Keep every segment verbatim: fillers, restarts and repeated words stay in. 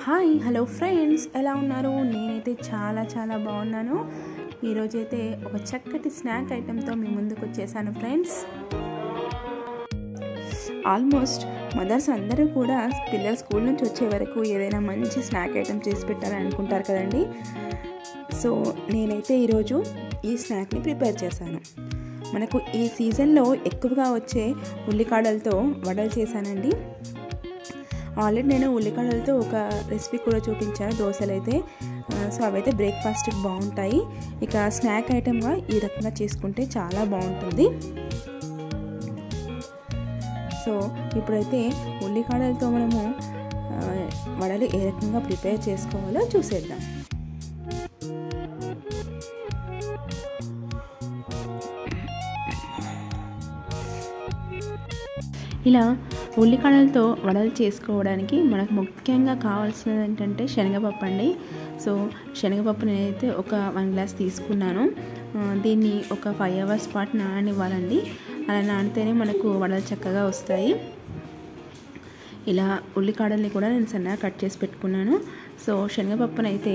Hi hello friends, ఎలా ఉన్నారు? నేనైతే చాలా చాలా బాగున్నాను. ఈరోజైతే ఒక చక్కటి స్నాక్ ఐటెంతో మీ ముందుకు వచ్చేసాను ఫ్రెండ్స్. ఆల్మోస్ట్ మదర్స్ అందరూ కూడా పిల్లలు స్కూల్ నుంచి వచ్చే వరకు ఏదైనా మంచి స్నాక్ ఐటెం చేసి పెట్టాలని అనుకుంటారు కదండి. సో నేనైతే ఈరోజు ఈ స్నాక్ని ప్రిపేర్ చేశాను. మనకు ఈ సీజన్లో ఎక్కువగా వచ్చే ఉల్లికాడలతో వడలు చేశానండి. ఆల్రెడీ నేను ఉల్లికాడలతో ఒక రెసిపీ కూడా చూపించాను, దోశలు అయితే. సో అవైతే బ్రేక్ఫాస్ట్కి బాగుంటాయి. ఇక స్నాక్ ఐటెంగా ఈ రకంగా చేసుకుంటే చాలా బాగుంటుంది. సో ఇప్పుడైతే ఉల్లికాడలతో మనము వడలు ఏ రకంగా ప్రిపేర్ చేసుకోవాలో చూసేద్దాం. ఇలా ఉల్లికాడలతో వడలు చేసుకోవడానికి మనకు ముఖ్యంగా కావాల్సినది ఏంటంటే శనగపప్పు అండి. సో శనగపప్పు నేనైతే ఒక వన్ గ్లాస్ తీసుకున్నాను. దీన్ని ఒక ఫైవ్ అవర్స్ పాటు నాననివ్వాలండి. అలా నానితేనే మనకు వడలు చక్కగా వస్తాయి. ఇలా ఉల్లికాడల్ని కూడా నేను సన్నగా కట్ చేసి పెట్టుకున్నాను. సో శనగపప్పునైతే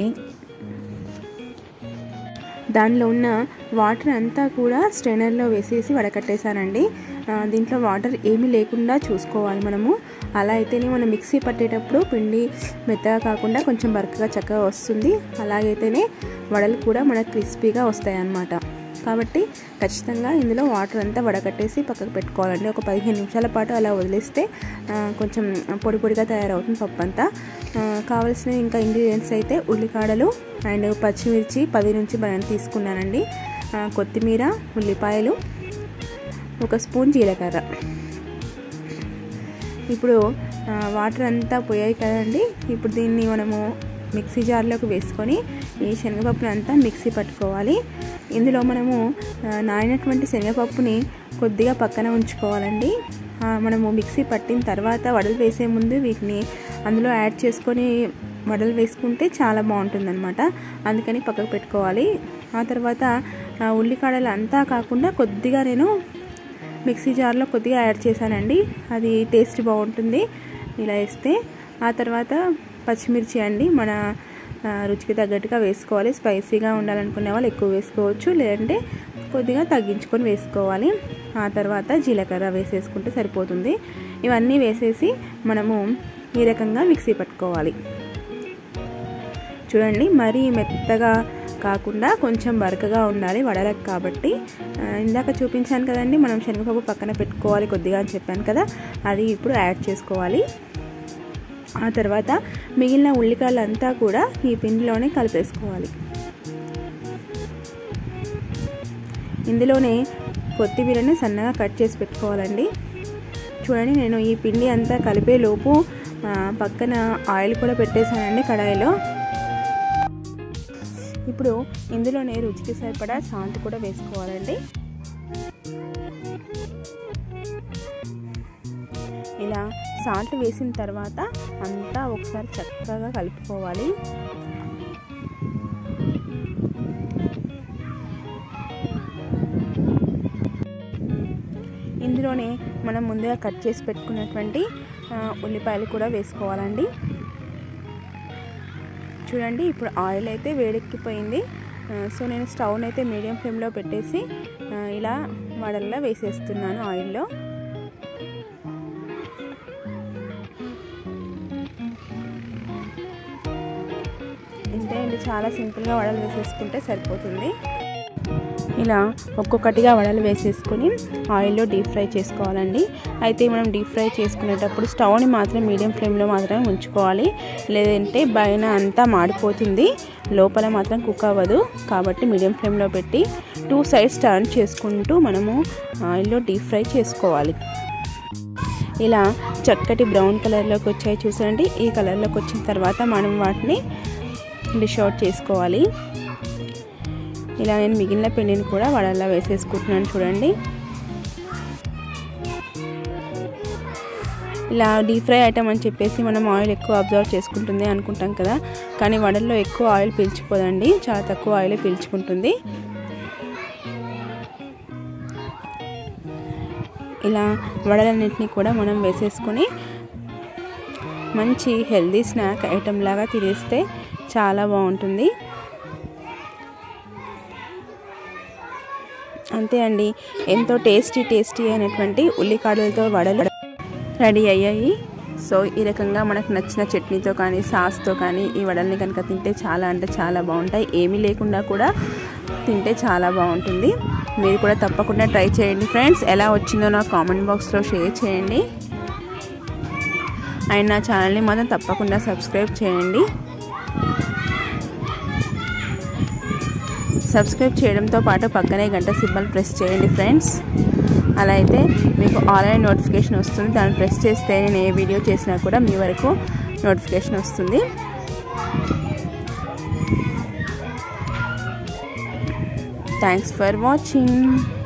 దానిలో ఉన్న వాటర్ అంతా కూడా స్ట్రైనర్లో వేసేసి వడకట్టేశానండి. దీంట్లో వాటర్ ఏమీ లేకుండా చూసుకోవాలి మనము. అలా అయితేనే మనం మిక్సీ పట్టేటప్పుడు పిండి మెత్తగా కాకుండా కొంచెం బరకగా చక్కగా వస్తుంది. అలాగైతేనే వడలు కూడా మనకు క్రిస్పీగా వస్తాయి అన్నమాట. కాబట్టి ఖచ్చితంగా ఇందులో వాటర్ అంతా వడకట్టేసి పక్కకు పెట్టుకోవాలండి. ఒక పదిహేను నిమిషాల పాటు అలా వదిలేస్తే కొంచెం పొడి పొడిగా తయారవుతుంది పప్పు అంతా. కావలసిన ఇంకా ఇంగ్రీడియంట్స్ అయితే ఉల్లికాడలు అండ్ పచ్చిమిర్చి పది నుంచి పన్నెండు తీసుకున్నానండి. కొత్తిమీర, ఉల్లిపాయలు, ఒక స్పూన్ జీలకర్ర. ఇప్పుడు వాటర్ అంతా పోయాయి కదండి. ఇప్పుడు దీన్ని మనము మిక్సీ జార్లోకి వేసుకొని ఈ శనగపప్పుని అంతా మిక్సీ పట్టుకోవాలి. ఇందులో మనము నానినటువంటి శనగపప్పుని కొద్దిగా పక్కన ఉంచుకోవాలండి. మనము మిక్సీ పట్టిన తర్వాత వడలు వేసే ముందు వీటిని అందులో యాడ్ చేసుకొని వడలు వేసుకుంటే చాలా బాగుంటుంది అనమాట. అందుకని పక్కకు పెట్టుకోవాలి. ఆ తర్వాత ఉల్లికాడలు అంతా కాకుండా కొద్దిగా నేను మిక్సీ జార్లో కొద్దిగా యాడ్ చేశానండి. అది టేస్ట్ బాగుంటుంది ఇలా వేస్తే. ఆ తర్వాత పచ్చిమిర్చి అండి, మన రుచికి తగ్గట్టుగా వేసుకోవాలి. స్పైసీగా ఉండాలనుకునే వాళ్ళు ఎక్కువ వేసుకోవచ్చు, లేదంటే కొద్దిగా తగ్గించుకొని వేసుకోవాలి. ఆ తర్వాత జీలకర్ర వేసేసుకుంటే సరిపోతుంది. ఇవన్నీ వేసేసి మనము ఈ రకంగా మిక్సీ పట్టుకోవాలి. చూడండి, మరీ మెత్తగా కాకుండా కొంచెం బరకగా ఉండాలి వడలకు. కాబట్టి ఇందాక చూపించాను కదండి, మనం శనగపప్పు పక్కన పెట్టుకోవాలి కొద్దిగా అని చెప్పాను కదా, అది ఇప్పుడు యాడ్ చేసుకోవాలి. ఆ తర్వాత మిగిలిన ఉల్లికాయలు అంతా కూడా ఈ పిండిలోనే కలిపేసుకోవాలి. ఇందులోనే కొత్తిమీరని సన్నగా కట్ చేసి పెట్టుకోవాలండి. చూడండి, నేను ఈ పిండి అంతా కలిపే లోపు పక్కన ఆయిల్ కూడా పెట్టేశానండి కడాయిలో. ఇప్పుడు ఇందులోనే రుచికి సరిపడా సాల్ట్ కూడా వేసుకోవాలండి. ఇలా సాల్ట్ వేసిన తర్వాత అంతా ఒకసారి చక్కగా కలుపుకోవాలి. ఇందులోనే మనం ముందుగా కట్ చేసి పెట్టుకున్నటువంటి ఉల్లిపాయలు కూడా వేసుకోవాలండి. చూడండి, ఇప్పుడు ఆయిల్ అయితే వేడెక్కిపోయింది. సో నేను స్టవ్ని అయితే మీడియం ఫ్లేమ్లో పెట్టేసి ఇలా వడల్లో వేసేస్తున్నాను ఆయిల్లో. ఇంతే అండి, చాలా సింపుల్గా వడలు వేసేసుకుంటే సరిపోతుంది. ఇలా ఒక్కొక్కటిగా వడలు వేసేసుకొని ఆయిల్లో డీప్ ఫ్రై చేసుకోవాలండి. అయితే మనం డీప్ ఫ్రై చేసుకునేటప్పుడు స్టవ్ని మాత్రం మీడియం ఫ్లేమ్లో మాత్రమే ఉంచుకోవాలి, లేదంటే పైన అంతా మాడిపోతుంది, లోపల మాత్రం కుక్ అవ్వదు. కాబట్టి మీడియం ఫ్లేమ్లో పెట్టి టూ సైడ్స్ టర్న్ చేసుకుంటూ మనము ఆయిల్లో డీప్ ఫ్రై చేసుకోవాలి. ఇలా చక్కటి బ్రౌన్ కలర్లోకి వచ్చాయి చూసండి. ఈ కలర్లోకి వచ్చిన తర్వాత మనం వాటిని డిష్ అవుట్ చేసుకోవాలి. ఇలా నేను మిగిలిన పిండిని కూడా వడల్లో వేసేసుకుంటున్నాను. చూడండి, ఇలా డీప్ ఫ్రై ఐటమ్ అని చెప్పేసి మనం ఆయిల్ ఎక్కువ అబ్జర్వ్ చేసుకుంటుంది అనుకుంటాం కదా, కానీ వడల్లో ఎక్కువ ఆయిల్ పీల్చుకోదండి, చాలా తక్కువ ఆయిల్ పీల్చుకుంటుంది. ఇలా వడలన్నింటినీ కూడా మనం వేసేసుకొని మంచి హెల్దీ స్నాక్ ఐటెం లాగా తినేస్తే చాలా బాగుంటుంది. అంతే అండి, ఎంతో టేస్టీ టేస్టీ అయినటువంటి ఉల్లికాడలతో వడలు రెడీ అయ్యాయి. సో ఈ రకంగా మనకు నచ్చిన చట్నీతో కానీ సాస్తో కానీ ఈ వడల్ని కనుక తింటే చాలా అంటే చాలా బాగుంటాయి. ఏమీ లేకుండా కూడా తింటే చాలా బాగుంటుంది. మీరు కూడా తప్పకుండా ట్రై చేయండి ఫ్రెండ్స్. ఎలా వచ్చిందో నా కామెంట్ బాక్స్లో షేర్ చేయండి. అండ్ నా ఛానల్ని మాత్రం తప్పకుండా సబ్స్క్రైబ్ చేయండి. సబ్స్క్రైబ్ చేయడంతో పాటు పక్కనే గంట సింబల్ ప్రెస్ చేయండి ఫ్రెండ్స్. అలా అయితే మీకు ఆన్లైన్ నోటిఫికేషన్ వస్తుంది. దాన్ని ప్రెస్ చేస్తే నేను ఏ వీడియో చేసినా కూడా మీ వరకు నోటిఫికేషన్ వస్తుంది. Thanks for watching.